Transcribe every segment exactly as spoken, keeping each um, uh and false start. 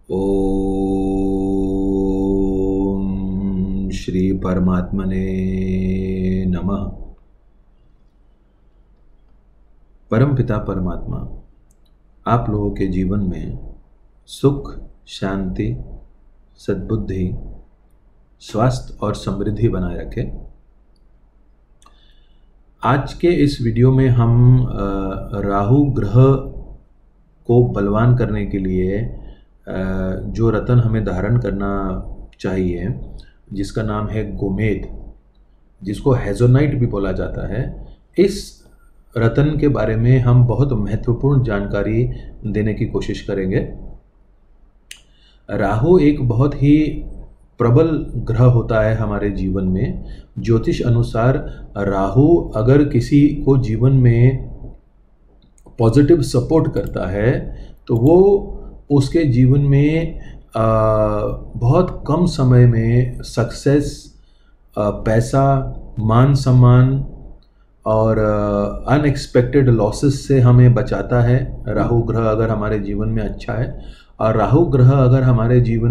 ओम श्री परमात्मने नमः। परमपिता परमात्मा आप लोगों के जीवन में सुख, शांति, सद्बुद्धि, स्वास्थ्य और समृद्धि बनाए रखे। आज के इस वीडियो में हम राहु ग्रह को बलवान करने के लिए जो रत्न हमें धारण करना चाहिए, जिसका नाम है गोमेद, जिसको हेजोनाइट भी बोला जाता है, इस रत्न के बारे में हम बहुत महत्वपूर्ण जानकारी देने की कोशिश करेंगे। राहु एक बहुत ही प्रबल ग्रह होता है हमारे जीवन में। ज्योतिष अनुसार राहु अगर किसी को जीवन में पॉजिटिव सपोर्ट करता है तो वो उसके जीवन में आ, बहुत कम समय में सक्सेस, आ, पैसा, मान सम्मान और अनएक्सपेक्टेड लॉसेस से हमें बचाता है। राहु ग्रह अगर हमारे जीवन में अच्छा है, और राहु ग्रह अगर हमारे जीवन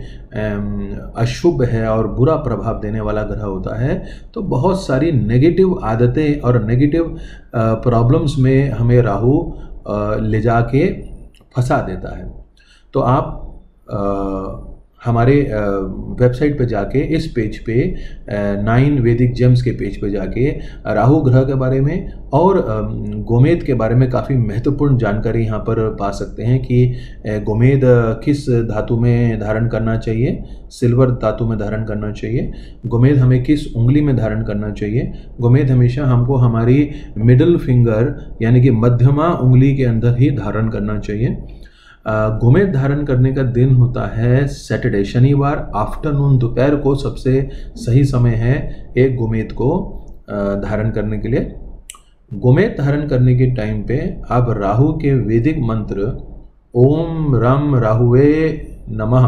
में अशुभ है और बुरा प्रभाव देने वाला ग्रह होता है तो बहुत सारी नेगेटिव आदतें और नेगेटिव प्रॉब्लम्स में हमें राहु ले जाके फंसा देता है। तो आप आ, हमारे वेबसाइट पे जाके इस पेज पे नाइन वैदिक जेम्स के पेज पे जाके राहु ग्रह के बारे में और गोमेद के बारे में काफ़ी महत्वपूर्ण जानकारी यहाँ पर पा सकते हैं कि गोमेद किस धातु में धारण करना चाहिए, सिल्वर धातु में धारण करना चाहिए, गोमेद हमें किस उंगली में धारण करना चाहिए। गोमेद हमेशा हमको हमारी मिडिल फिंगर यानी कि मध्यमा उंगली के अंदर ही धारण करना चाहिए। गोमेद धारण करने का दिन होता है सैटरडे, शनिवार आफ्टरनून, दोपहर को सबसे सही समय है एक गोमेद को धारण करने के लिए। गोमेद धारण करने के टाइम पे आप राहु के वैदिक मंत्र ओम राम राहुवे नमः,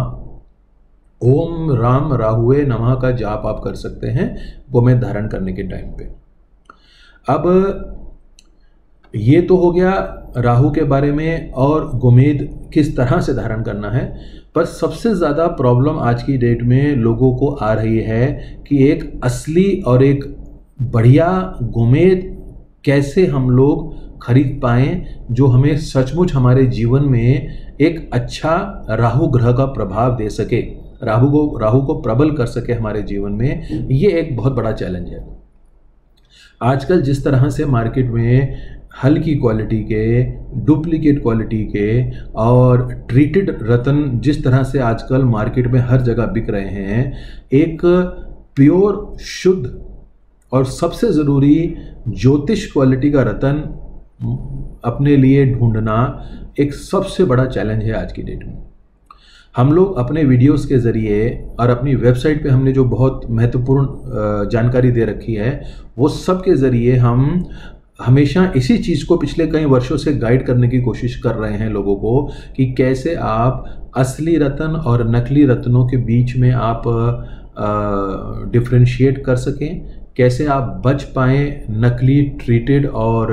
ओम राम राहुवे नमः का जाप आप कर सकते हैं गोमेद धारण करने के टाइम पे। अब ये तो हो गया राहु के बारे में और गोमेद किस तरह से धारण करना है। पर सबसे ज़्यादा प्रॉब्लम आज की डेट में लोगों को आ रही है कि एक असली और एक बढ़िया गोमेद कैसे हम लोग खरीद पाएँ जो हमें सचमुच हमारे जीवन में एक अच्छा राहु ग्रह का प्रभाव दे सके, राहु को राहु को प्रबल कर सके हमारे जीवन में। ये एक बहुत बड़ा चैलेंज है। आजकल जिस तरह से मार्केट में हल्की क्वालिटी के, डुप्लीकेट क्वालिटी के और ट्रीटेड रत्न जिस तरह से आजकल मार्केट में हर जगह बिक रहे हैं, एक प्योर, शुद्ध और सबसे ज़रूरी ज्योतिष क्वालिटी का रत्न अपने लिए ढूंढना एक सबसे बड़ा चैलेंज है आज की डेट में। हम लोग अपने वीडियोस के ज़रिए और अपनी वेबसाइट पे हमने जो बहुत महत्वपूर्ण जानकारी दे रखी है, वो सब के ज़रिए हम हमेशा इसी चीज़ को पिछले कई वर्षों से गाइड करने की कोशिश कर रहे हैं लोगों को कि कैसे आप असली रत्न और नकली रत्नों के बीच में आप डिफरेंशिएट कर सकें, कैसे आप बच पाएँ नकली, ट्रीटेड और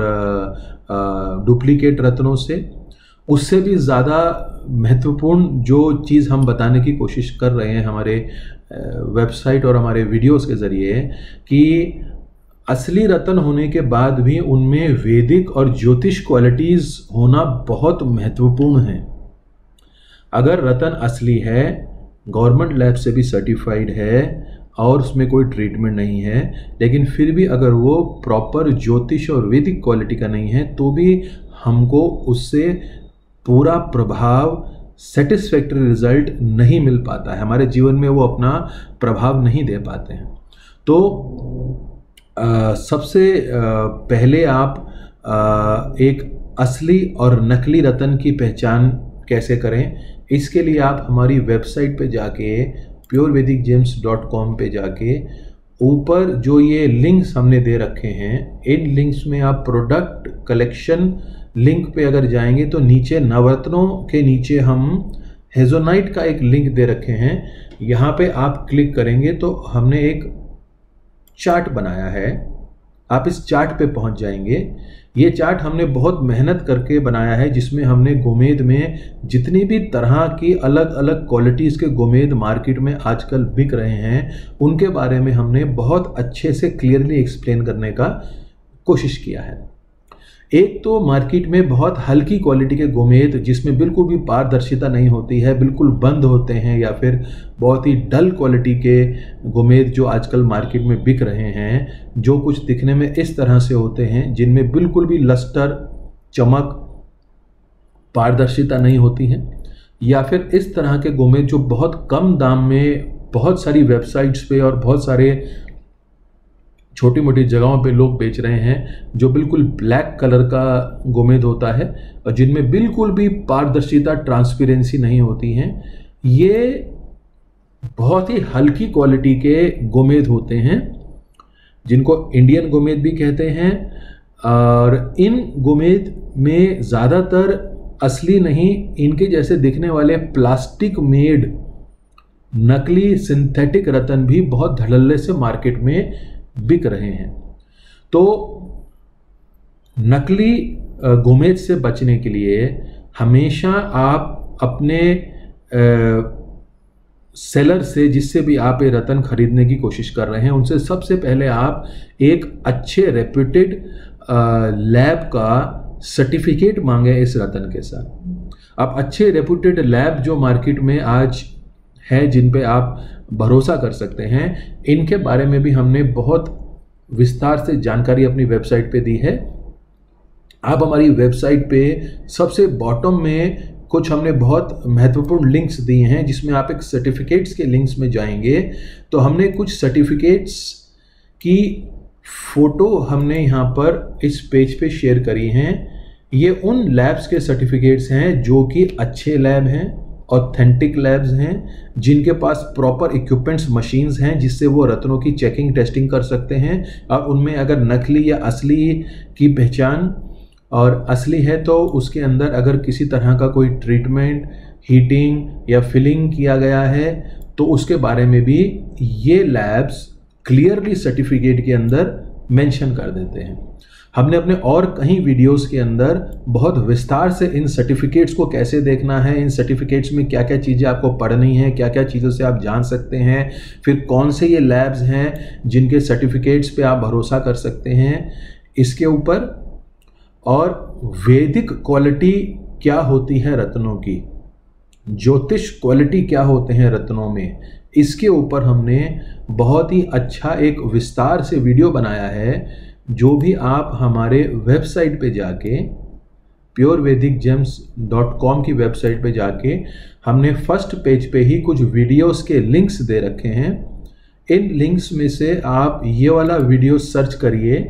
डुप्लीकेट रत्नों से। उससे भी ज़्यादा महत्वपूर्ण जो चीज़ हम बताने की कोशिश कर रहे हैं हमारे वेबसाइट और हमारे वीडियोस के ज़रिए कि असली रत्न होने के बाद भी उनमें वैदिक और ज्योतिष क्वालिटीज़ होना बहुत महत्वपूर्ण है। अगर रत्न असली है, गवर्नमेंट लैब से भी सर्टिफाइड है और उसमें कोई ट्रीटमेंट नहीं है, लेकिन फिर भी अगर वो प्रॉपर ज्योतिष और वैदिक क्वालिटी का नहीं है तो भी हमको उससे पूरा प्रभाव, सेटिस्फैक्टरी रिजल्ट नहीं मिल पाता है, हमारे जीवन में वो अपना प्रभाव नहीं दे पाते हैं। तो आ, सबसे आ, पहले आप आ, एक असली और नकली रत्न की पहचान कैसे करें, इसके लिए आप हमारी वेबसाइट पे जाके pure Vedic gems dot com पे जाके ऊपर जो ये लिंक्स हमने दे रखे हैं, इन लिंक्स में आप प्रोडक्ट कलेक्शन लिंक पे अगर जाएंगे तो नीचे नवरत्नों के नीचे हम हेजोनाइट का एक लिंक दे रखे हैं। यहाँ पे आप क्लिक करेंगे तो हमने एक चार्ट बनाया है आप इस चार्ट पे पहुंच जाएंगे। ये चार्ट हमने बहुत मेहनत करके बनाया है, जिसमें हमने गोमेद में जितनी भी तरह की अलग अलग क्वालिटीज़ के गोमेद मार्केट में आजकल बिक रहे हैं, उनके बारे में हमने बहुत अच्छे से क्लियरली एक्सप्लेन करने का कोशिश किया है। एक तो मार्केट में बहुत हल्की क्वालिटी के गोमेद, जिसमें बिल्कुल भी पारदर्शिता नहीं होती है, बिल्कुल बंद होते हैं, या फिर बहुत ही डल क्वालिटी के गोमेद जो आजकल मार्केट में बिक रहे हैं, जो कुछ दिखने में इस तरह से होते हैं, जिनमें बिल्कुल भी लस्टर, चमक, पारदर्शिता नहीं होती है, या फिर इस तरह के गोमेद जो बहुत कम दाम में बहुत सारी वेबसाइट्स पे और बहुत सारे छोटी मोटी जगहों पे लोग बेच रहे हैं, जो बिल्कुल ब्लैक कलर का गोमेद होता है और जिनमें बिल्कुल भी पारदर्शिता, ट्रांसपेरेंसी नहीं होती हैं। ये बहुत ही हल्की क्वालिटी के गोमेद होते हैं, जिनको इंडियन गोमेद भी कहते हैं। और इन गोमेद में ज़्यादातर असली नहीं, इनके जैसे दिखने वाले प्लास्टिक मेड नकली सिंथेटिक रतन भी बहुत धड़ल्ले से मार्केट में बिक रहे हैं। तो नकली गोमेद से बचने के लिए हमेशा आप अपने सेलर से, जिससे भी आप ये रतन खरीदने की कोशिश कर रहे हैं, उनसे सबसे पहले आप एक अच्छे रेप्यूटेड लैब का सर्टिफिकेट मांगे इस रतन के साथ। आप अच्छे रेप्यूटेड लैब जो मार्केट में आज है, जिन पे आप भरोसा कर सकते हैं, इनके बारे में भी हमने बहुत विस्तार से जानकारी अपनी वेबसाइट पे दी है। आप हमारी वेबसाइट पे सबसे बॉटम में कुछ हमने बहुत महत्वपूर्ण लिंक्स दिए हैं, जिसमें आप एक सर्टिफिकेट्स के लिंक्स में जाएंगे तो हमने कुछ सर्टिफिकेट्स की फ़ोटो हमने यहाँ पर इस पेज पे शेयर करी हैं। ये उन लैब्स के सर्टिफिकेट्स हैं जो कि अच्छे लैब हैं, ऑथेंटिक लैब्स हैं, जिनके पास प्रॉपर इक्विपमेंट्स, मशीन्स हैं, जिससे वो रत्नों की चेकिंग, टेस्टिंग कर सकते हैं। और उनमें अगर नकली या असली की पहचान, और असली है तो उसके अंदर अगर किसी तरह का कोई ट्रीटमेंट, हीटिंग या फिलिंग किया गया है, तो उसके बारे में भी ये लैब्स क्लियरली सर्टिफिकेट के अंदर मेंशन कर देते हैं। हमने अपने और कई वीडियोस के अंदर बहुत विस्तार से इन सर्टिफिकेट्स को कैसे देखना है, इन सर्टिफिकेट्स में क्या क्या चीज़ें आपको पढ़नी है, क्या क्या चीज़ों से आप जान सकते हैं, फिर कौन से ये लैब्स हैं जिनके सर्टिफिकेट्स पे आप भरोसा कर सकते हैं, इसके ऊपर, और वैदिक क्वालिटी क्या होती है रत्नों की, ज्योतिष क्वालिटी क्या होते हैं रत्नों में, इसके ऊपर हमने बहुत ही अच्छा एक विस्तार से वीडियो बनाया है, जो भी आप हमारे वेबसाइट पे जाके pure Vedic gems dot com की वेबसाइट पे जाके हमने फर्स्ट पेज पे ही कुछ वीडियोस के लिंक्स दे रखे हैं। इन लिंक्स में से आप ये वाला वीडियो सर्च करिए,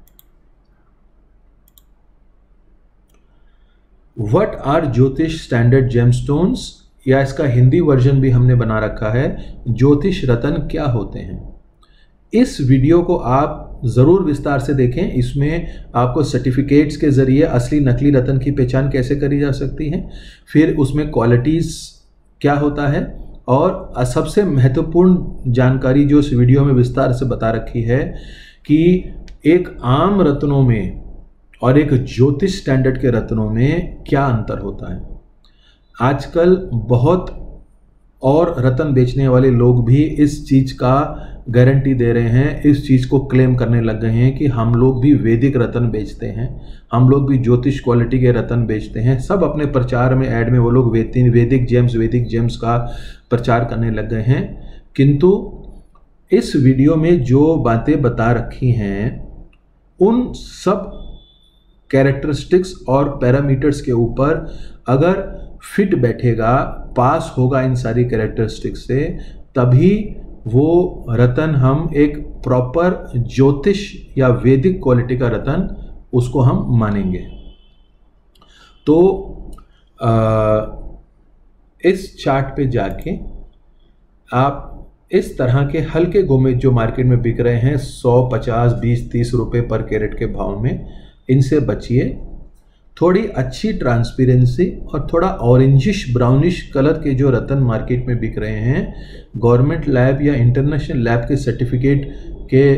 what are jyotish standard gemstones, या इसका हिंदी वर्जन भी हमने बना रखा है, ज्योतिष रतन क्या होते हैं। इस वीडियो को आप ज़रूर विस्तार से देखें। इसमें आपको सर्टिफिकेट्स के ज़रिए असली नकली रतन की पहचान कैसे करी जा सकती है, फिर उसमें क्वालिटीज़ क्या होता है, और सबसे महत्वपूर्ण जानकारी जो इस वीडियो में विस्तार से बता रखी है कि एक आम रत्नों में और एक ज्योतिष स्टैंडर्ड के रत्नों में क्या अंतर होता है। आजकल बहुत और रत्न बेचने वाले लोग भी इस चीज़ का गारंटी दे रहे हैं, इस चीज़ को क्लेम करने लग गए हैं कि हम लोग भी वैदिक रत्न बेचते हैं, हम लोग भी ज्योतिष क्वालिटी के रत्न बेचते हैं। सब अपने प्रचार में, ऐड में वो लोग वैदिक वैदिक जेम्स वैदिक जेम्स का प्रचार करने लग गए हैं। किंतु इस वीडियो में जो बातें बता रखी हैं, उन सब कैरेक्टरिस्टिक्स और पैरामीटर्स के ऊपर अगर फिट बैठेगा, पास होगा इन सारी कैरेक्टरिस्टिक्स से, तभी वो रतन हम एक प्रॉपर ज्योतिष या वैदिक क्वालिटी का रतन उसको हम मानेंगे। तो आ, इस चार्ट पे जाके आप इस तरह के हल्के गोमेद जो मार्केट में बिक रहे हैं सौ, पचास, बीस, तीस रुपए पर कैरेट के भाव में, इनसे बचिए। थोड़ी अच्छी ट्रांसपेरेंसी और थोड़ा ऑरेंजिश ब्राउनिश कलर के जो रतन मार्केट में बिक रहे हैं, गवर्नमेंट लैब या इंटरनेशनल लैब के सर्टिफिकेट के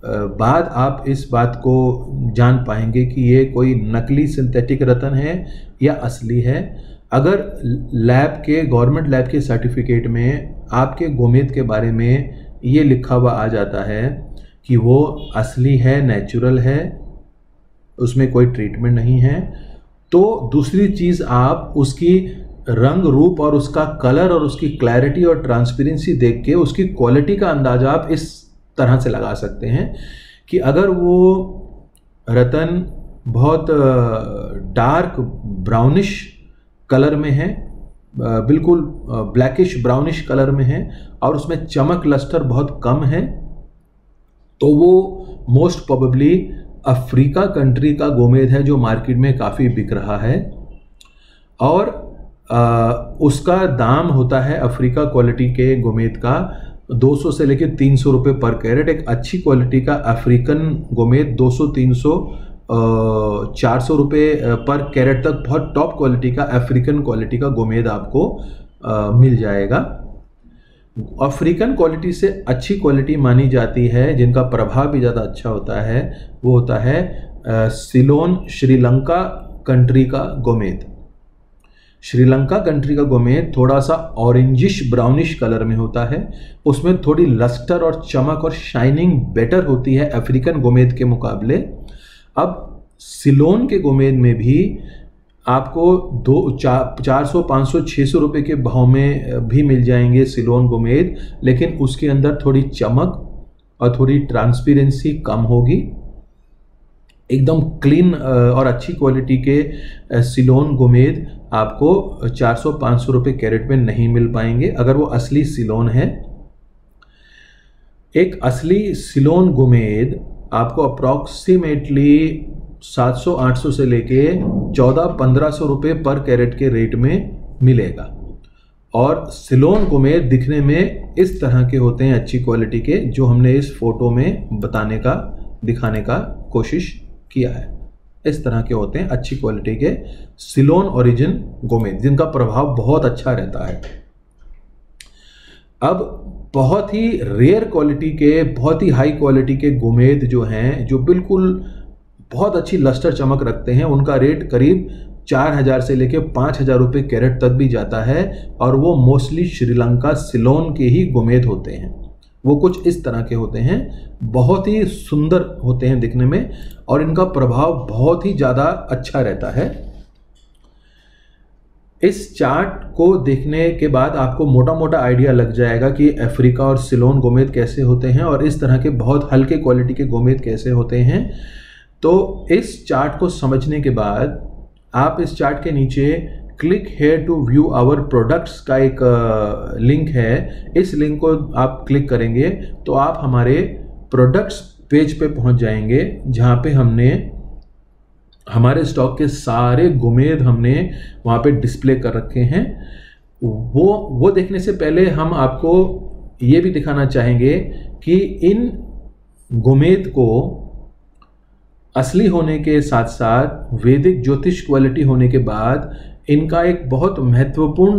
बाद आप इस बात को जान पाएंगे कि ये कोई नकली सिंथेटिक रत्न है या असली है। अगर लैब के गवर्नमेंट लैब के सर्टिफिकेट में आपके गोमेद के बारे में ये लिखा हुआ आ जाता है कि वो असली है, नेचुरल है, उसमें कोई ट्रीटमेंट नहीं है, तो दूसरी चीज़ आप उसकी रंग रूप और उसका कलर और उसकी क्लैरिटी और ट्रांसपेरेंसी देख के उसकी क्वालिटी का अंदाज़ा आप इस तरह से लगा सकते हैं कि अगर वो रतन बहुत डार्क ब्राउनिश कलर में है, बिल्कुल ब्लैकिश ब्राउनिश कलर में है और उसमें चमक लस्टर बहुत कम है, तो वो मोस्ट प्रोबेबली अफ्रीका कंट्री का गोमेद है जो मार्केट में काफ़ी बिक रहा है। और आ, उसका दाम होता है अफ्रीका क्वालिटी के गोमेद का दो सौ से लेकर तीन सौ रुपये पर कैरेट। एक अच्छी क्वालिटी का अफ्रीकन गोमेद दो सौ तीन सौ चार सौ रुपये पर कैरेट तक बहुत टॉप क्वालिटी का अफ्रीकन क्वालिटी का गोमेद आपको आ, मिल जाएगा। अफ्रीकन क्वालिटी से अच्छी क्वालिटी मानी जाती है, जिनका प्रभाव भी ज़्यादा अच्छा होता है, वो होता है आ, सिलोन श्रीलंका कंट्री का गोमेद। श्रीलंका कंट्री का गोमेद थोड़ा सा ऑरेंजिश ब्राउनिश कलर में होता है, उसमें थोड़ी लस्टर और चमक और शाइनिंग बेटर होती है अफ्रीकन गोमेद के मुकाबले। अब सिलोन के गोमेद में भी आपको दो चार चार सौ पाँच सौ छः सौ रुपये के भाव में भी मिल जाएंगे सिलोन गोमेद, लेकिन उसके अंदर थोड़ी चमक और थोड़ी ट्रांसपेरेंसी कम होगी। एकदम क्लीन और अच्छी क्वालिटी के सिलोन गोमेद आपको चार सौ पाँच सौ रुपये कैरेट में नहीं मिल पाएंगे अगर वो असली सिलोन है। एक असली सिलोन गोमेद आपको अप्रॉक्सीमेटली सात सौ आठ सौ से लेके चौदह पंद्रह सौ रुपये पर कैरेट के रेट में मिलेगा। और सिलोन गोमेद दिखने में इस तरह के होते हैं, अच्छी क्वालिटी के, जो हमने इस फोटो में बताने का दिखाने का कोशिश किया है। इस तरह के होते हैं अच्छी क्वालिटी के सिलोन ओरिजिन गोमेद, जिनका प्रभाव बहुत अच्छा रहता है। अब बहुत ही रेयर क्वालिटी के, बहुत ही हाई क्वालिटी के गोमेद जो हैं, जो बिल्कुल बहुत अच्छी लस्टर चमक रखते हैं, उनका रेट करीब चार हज़ार से लेके पाँच हज़ार रुपये कैरेट तक भी जाता है, और वो मोस्टली श्रीलंका सिलोन के ही गोमेद होते हैं। वो कुछ इस तरह के होते हैं, बहुत ही सुंदर होते हैं दिखने में, और इनका प्रभाव बहुत ही ज़्यादा अच्छा रहता है। इस चार्ट को देखने के बाद आपको मोटा मोटा आइडिया लग जाएगा कि अफ्रीका और सिलोन गोमेद कैसे होते हैं और इस तरह के बहुत हल्के क्वालिटी के गोमेद कैसे होते हैं। तो इस चार्ट को समझने के बाद आप इस चार्ट के नीचे click here to view our products का एक लिंक है, इस लिंक को आप क्लिक करेंगे तो आप हमारे प्रोडक्ट्स पेज पे पहुंच जाएंगे, जहां पे हमने हमारे स्टॉक के सारे गोमेद हमने वहां पे डिस्प्ले कर रखे हैं। वो वो देखने से पहले हम आपको ये भी दिखाना चाहेंगे कि इन गोमेद को असली होने के साथ साथ वैदिक ज्योतिष क्वालिटी होने के बाद इनका एक बहुत महत्वपूर्ण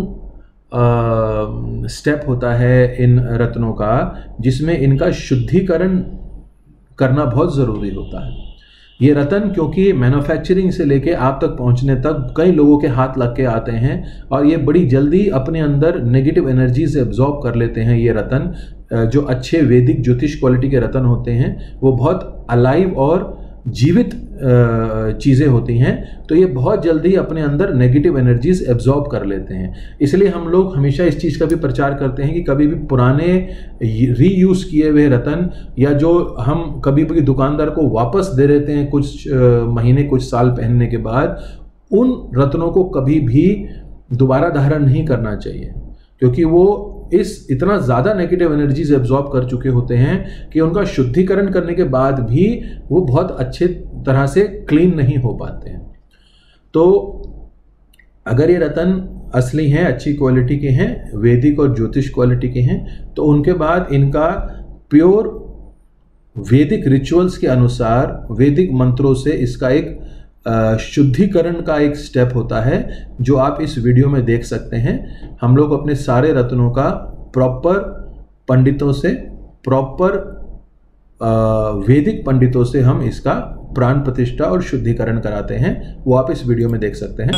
स्टेप होता है इन रत्नों का, जिसमें इनका शुद्धिकरण करना बहुत ज़रूरी होता है। ये रत्न क्योंकि मैन्युफैक्चरिंग से लेके आप तक पहुंचने तक कई लोगों के हाथ लग के आते हैं, और ये बड़ी जल्दी अपने अंदर नेगेटिव एनर्जी से एब्जॉर्ब कर लेते हैं। ये रत्न जो अच्छे वैदिक ज्योतिष क्वालिटी के रत्न होते हैं वो बहुत अलाइव और जीवित चीज़ें होती हैं, तो ये बहुत जल्दी अपने अंदर नेगेटिव एनर्जीज एब्जॉर्ब कर लेते हैं। इसलिए हम लोग हमेशा इस चीज़ का भी प्रचार करते हैं कि कभी भी पुराने रीयूज़ किए हुए रत्न, या जो हम कभी भी दुकानदार को वापस दे देते हैं कुछ महीने कुछ साल पहनने के बाद, उन रत्नों को कभी भी दोबारा धारण नहीं करना चाहिए, क्योंकि वो इस इतना ज़्यादा नेगेटिव एनर्जीज एब्जॉर्ब कर चुके होते हैं कि उनका शुद्धिकरण करने के बाद भी वो बहुत अच्छे तरह से क्लीन नहीं हो पाते हैं। तो अगर ये रत्न असली हैं, अच्छी क्वालिटी के हैं, वैदिक और ज्योतिष क्वालिटी के हैं, तो उनके बाद इनका प्योर वैदिक रिचुअल्स के अनुसार वैदिक मंत्रों से इसका एक शुद्धिकरण का एक स्टेप होता है, जो आप इस वीडियो में देख सकते हैं। हम लोग अपने सारे रत्नों का प्रॉपर पंडितों से प्रॉपर वैदिक पंडितों से हम इसका प्राण प्रतिष्ठा और शुद्धिकरण कराते हैं, वो आप इस वीडियो में देख सकते हैं।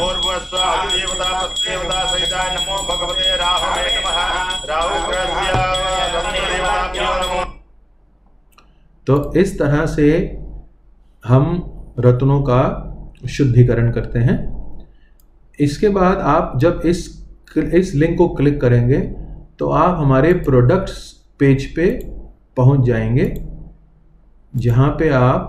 तो इस तरह से हम रत्नों का शुद्धिकरण करते हैं। इसके बाद आप जब इस इस लिंक को क्लिक करेंगे तो आप हमारे प्रोडक्ट्स पेज पे पहुंच जाएंगे, जहां पे आप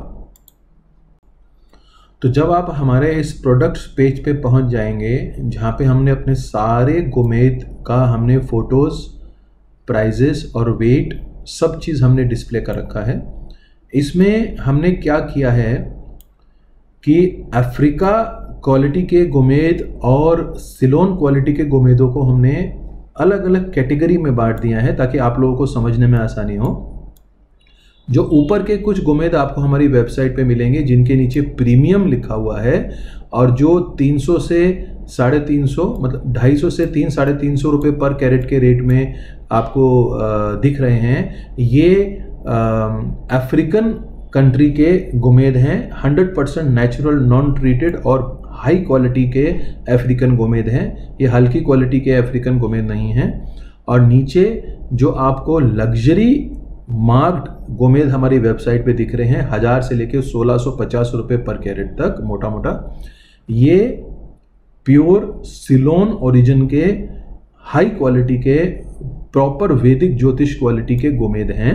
तो जब आप हमारे इस प्रोडक्ट्स पेज पे पहुंच जाएंगे, जहां पे हमने अपने सारे गोमेद का हमने फोटोज़, प्राइजेस और वेट सब चीज़ हमने डिस्प्ले कर रखा है। इसमें हमने क्या किया है कि अफ्रीका क्वालिटी के गोमेद और सिलोन क्वालिटी के गोमेदों को हमने अलग अलग कैटेगरी में बांट दिया है, ताकि आप लोगों को समझने में आसानी हो। जो ऊपर के कुछ गोमेद आपको हमारी वेबसाइट पे मिलेंगे, जिनके नीचे प्रीमियम लिखा हुआ है, और जो तीन सौ से साढ़े तीन सौ मतलब ढाई सौ से तीन साढ़े तीन सौ रुपये पर कैरेट के रेट में आपको दिख रहे हैं, ये अफ्रीकन कंट्री के गोमेद हैं। Hundred percent natural, non treated और हाई क्वालिटी के अफ्रीकन गोमेद हैं। ये हल्की क्वालिटी के अफ्रीकन गोमेद नहीं हैं। और नीचे जो आपको लग्जरी मार्क्ड गोमेद हमारी वेबसाइट पे दिख रहे हैं, हज़ार से लेके सोलह सौ पचास रुपये पर कैरेट तक मोटा मोटा, ये प्योर सिलोन ओरिजिन के हाई क्वालिटी के प्रॉपर वैदिक ज्योतिष क्वालिटी के गोमेद हैं,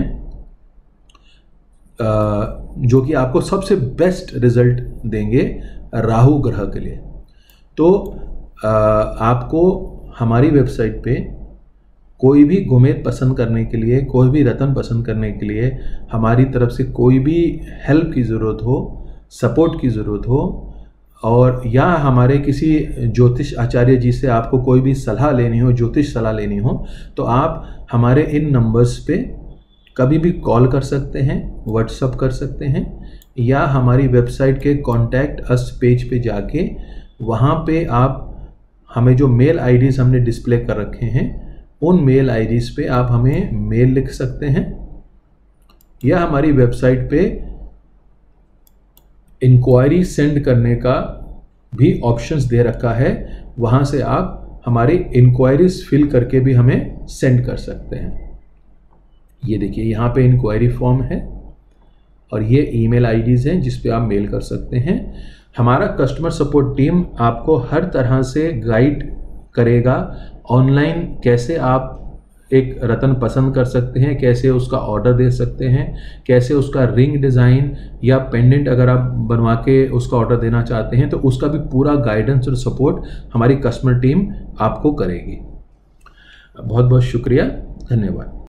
जो कि आपको सबसे बेस्ट रिजल्ट देंगे राहु ग्रह के लिए। तो आपको हमारी वेबसाइट पे कोई भी गोमेद पसंद करने के लिए, कोई भी रत्न पसंद करने के लिए हमारी तरफ से कोई भी हेल्प की ज़रूरत हो, सपोर्ट की ज़रूरत हो, और या हमारे किसी ज्योतिष आचार्य जी से आपको कोई भी सलाह लेनी हो, ज्योतिष सलाह लेनी हो, तो आप हमारे इन नंबर्स पे कभी भी कॉल कर सकते हैं, व्हाट्सअप कर सकते हैं, या हमारी वेबसाइट के कॉन्टैक्ट अस पेज पे जाके वहाँ पे आप हमें जो मेल आईडीज़ हमने डिस्प्ले कर रखे हैं, उन मेल आईडीज़ पे आप हमें मेल लिख सकते हैं, या हमारी वेबसाइट पे इंक्वायरी सेंड करने का भी ऑप्शंस दे रखा है। वहाँ से आप हमारी इंक्वायरीज फिल करके भी हमें सेंड कर सकते हैं। ये देखिए, यहाँ पे इंक्वायरी फॉर्म है और ये ईमेल आईडीज़ हैं जिस पे आप मेल कर सकते हैं। हमारा कस्टमर सपोर्ट टीम आपको हर तरह से गाइड करेगा, ऑनलाइन कैसे आप एक रत्न पसंद कर सकते हैं, कैसे उसका ऑर्डर दे सकते हैं, कैसे उसका रिंग डिज़ाइन या पेंडेंट अगर आप बनवा के उसका ऑर्डर देना चाहते हैं, तो उसका भी पूरा गाइडेंस और सपोर्ट हमारी कस्टमर टीम आपको करेगी। बहुत बहुत शुक्रिया, धन्यवाद।